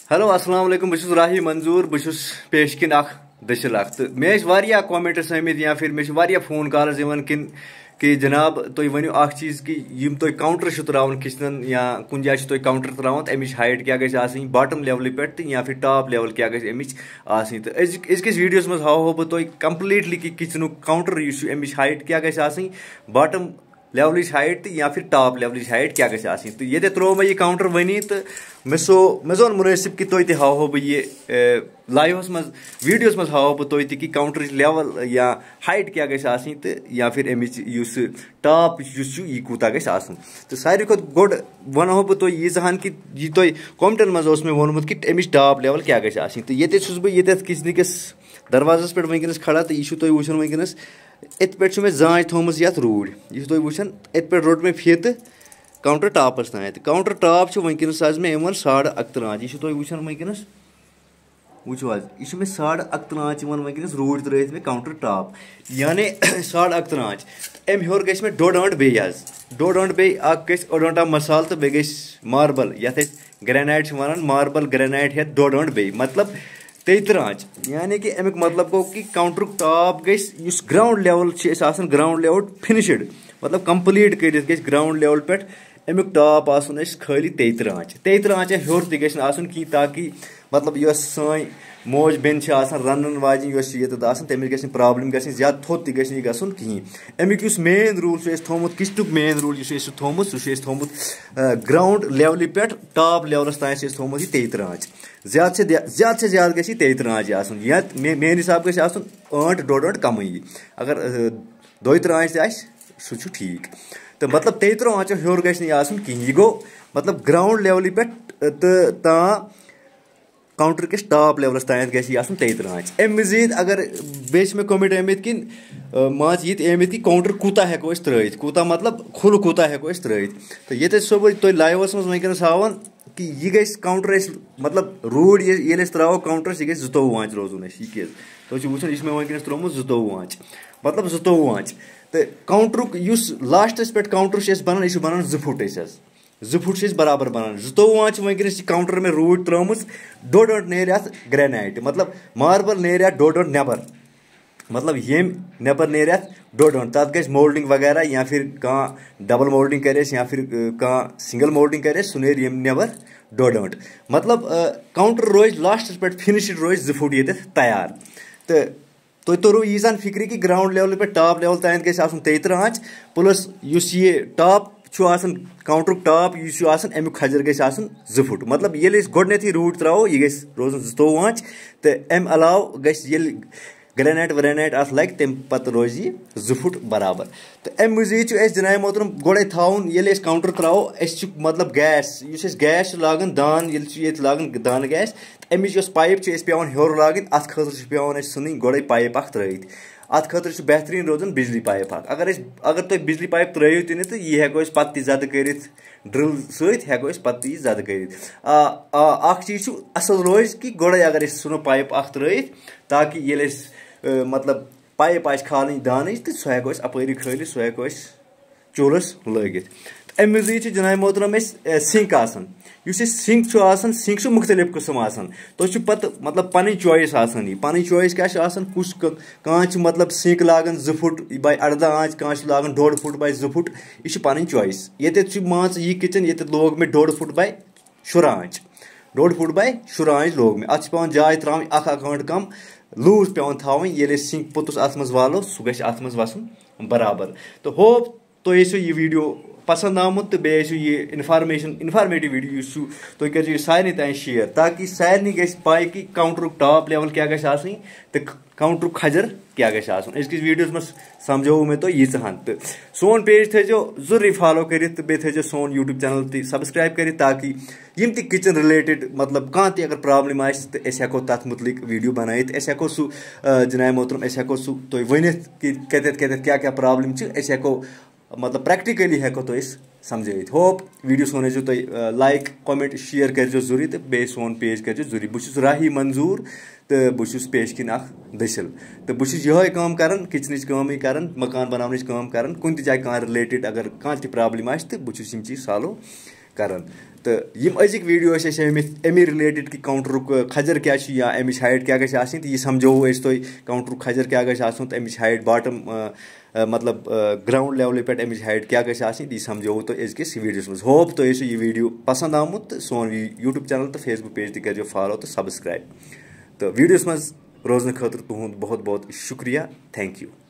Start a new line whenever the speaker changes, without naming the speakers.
Hello अस्सलाम वालेकुम बस राही मंजूर बस पेश किन दसिल तो मे कमेंट्स आमित या फिर मे फोन कॉल्स किन कि जनाब तुम वनो चीज़ कि तुम काउंटर त्रावान किचन या कुन जाए तुम काउंटर त्रावान अमिच हाइट क्या गई बॉटम लेवल पे या फिर टॉप लेवल क्या गई अमिच तो अजकिस वीडियोस मज हाव बह तुम कंप्लीटली कि किचन काउंटर अमिच हाइट क्या गई बॉटम लेवल हाइट या फिर टॉप लेवल हाइट क्या गई तो ये त्रो मे काउंटर वनी तो मे जोन मुनासिब कि तुम हाव बह ये लाइवस मज वीडियोस मज हाव बह तुम कि काउंटर लेवल या हाइट क्या गई तो या फिर अमिच टॉप यह कूता गई तो सारे खुद गोड वनो बह तुम यीजान कि यह तुम कमेंटन मज मे वोनमुत कि अमिच टॉप लेवल क्या गई तो ये बह किचन किस दरवाजस पे वनकस खड़ा तो यह तुम वुचन वनकस इत पे मे जांच थोमस ये रूड़ यह तुम वुचन इत पे रोट मे फीत काउंटर टॉपस तान काउंटर टॉप वनकस आज मे 11.5 आंच यह तुम वुचन वनकस वो यह मे 11.5 आंच वनकस रूड़ त्रत मे काउंटर टॉप यानी 11.5 आंच अम हेर गई मे 1.5 आंट बे 1.5 आंट बे अड़ आंटा मसाल तो बे मार्बल ये ग्रेनाइट वन मार्बल ग्रेनाइट हेत 1.5 आंट बे मतलब 33 आंच यानी कि अमुक मतलब गो कि काउंटर टॉप गई ground level ground level finished मतलब कंप्लीट कर ग्राउंड लेवल पे अमुक टॉप खाली 33 आंच 33 आंच हेर तह ताकि मतलब यह सन मोज बेन रन वाजन तमिस ग प्रॉब्लम ज्यादा थोत तह गन कहीं अमुक मेन रूल थोमुत किचन मेन रूल थोमुत थोमुत ग्राउंड लेवल पे टॉप लेवलस तान थोमुत 33 आंच ज्यादा से ज्यादा गई 33 आंच या मेन हिसाब गई 1.5 आंट कम अगर 2-3 आंच सह ठीक तो मतलब 33 आंचो हेर गई कहीं यह गो मतलब ग्राउंड लेवल पे ता काउंटर किस टॉप लेवलस तान गई 33 आंच अम मजीद अगर बे मे कमेंट आमित कि मान ये आमित कि काउंटर कूता हेको त्रत कूता मतलब खुल कूता हेको त्रत तो ये सब तुम लाइवस मज वनकस हावान कि यह गई काउंटर मतलब रूड़ ये त्रो काउंटर यह गई 22 आंच रोजन यह तुम वो यह मे वनकस त्रोमुत 22 आंच मतलब 22 आंच तो काउंटर लास्टस पे काउंटर बनान 2 फुट 2 फुट बराबर बनान 22 आंच वनकस काउंटर में रूड़ त्रोम 1.5 आंट नेर ग्रेनाइट मतलब मार्बल नेर 1.5 आंट नबर मतलब येम नबर नेर 1.5 आंट तथ गई मोल्डिंग वगैरह या फिर डबल मोल्डिंग कर या फिर सिंगल मोल्डिंग कर सह नेर येम नबर 1.5 आंट मतलब काउंटर रोज लास्टस पे फिनिश्ड रोज 2 फुट ये तैयार तो तुम तोरू यीजान फिक्र कि ग्राउंड लेवल पे टॉप लेवल तान गई 33 आंच प्लस ये टॉप काउंटर टॉप अमुक खजर गई 2 फुट मतलब ये गोडनथ रूट त्रो यह गई रोजन 22 आंच तो अम अलाव गई ग्रेनाइट व्रेनाइट अत लग तम पत रोज यह 2 फुट बराबर तो अम मजीद जनाब मोहतरम गोड़े थवन ये काउंटर त्रो मतलब गैस गैस लागान दान ये लागान दान गैस अमिच पाइप पेवान हेर लागन अत खतर पेवान सन गोड़े पाइप त्रत अत खतर बेहतरीन रोजान बिजली पाइप अगर तुम बिजली पाइप त्रो तन तो यह हेको पत जद कर ड्रिल सत हेको पत यह जद कर चीज असल रोज कि गोड़े अगर सुनो पाइप त्र ताकि ये मतलब पाइप खाल दान तो सह हेको अपर खाल सह हेको चूल्हस लगित अम मजीद जनाब मोहतरम सिंक सिंक सिंक मुख्तलिफ किस्म तुम पे मतलब पन चॉइस पन चॉइस क्या कुछ कह मतलब सिंक लागान 2 फुट बाय 18 आंच कह लागान 1.5 फुट बाय 2 फुट यह पन चॉइस ये मान यह किचन ये लोग मे 1.5 फुट बाय 16 आंच 1.5 फुट बाय 16 आंच लोग मे अत पे जाय त्राव 1 आंट कम लूज पे थवन ये सिंक पोतुस अत मज वालो सह गि अत मज वसन बराबर तो होप तुम यह वीडियो पसंद आमुत तो बे ये इन्फॉर्मेटिव वीडियो तुम कर सारे तान शेयर ताकि सारे गई पाई कि काउंटर टॉप लेवल क्या गई तो काउंटर खजर क्या गई अजकिस वीडियोस मज समझो मे तो यीहन तो सोन पेज थो जरूरी फॉलो कर थो सोन यूट्यूब चैनल तक सब्सक्राइब कर ताकि यम त किचन रिलेटेड मतलब कह त अगर प्रॉब्लम तो हेको तथ मुतलिक वीडियो बनाई हेको सह जनाब मोहतरम हेको सह तुम वनित कि कत क्या क्या प्रॉब्लम हेको मतलब प्रैक्टिकली हेको तो समझ होप वीडियो सोन तुम लाइक कमेंट शेयर कर जरूरी तो बे सोन पेज कर जरूरी बहुत राही मंजूर तो बहुत पेश किन दसिल तो बहुत यह काम कर किचन कर मकान बनाने कर कुन जाए कह रिलेटेड अगर कह प्रॉब्लम तो बहुत चीज सॉल्व कर तो यम अजिक वीडियो अमी रिलेटेड कि काउंटरुक खजर क्या या अमिच हाइट क्या गई आसनी तो यह समझो तुम काउंटरुक खजर क्या गई आसन तो अमिच हाइट बॉटम मतलब ग्राउंड लेवल पे अमिच हाइट क्या गई आसनी तो यह समझो तो अजकिस वीडियोस मज होप तो यह वीडियो पसंद आमुत तो सोन यूट्यूब चैनल तो फेसबुक पेज तक फॉलो तो सब्सक्राइब तो वीडियोस मज रोजन खतर तुहद बहुत बहुत शुक्रिया थैंक यू।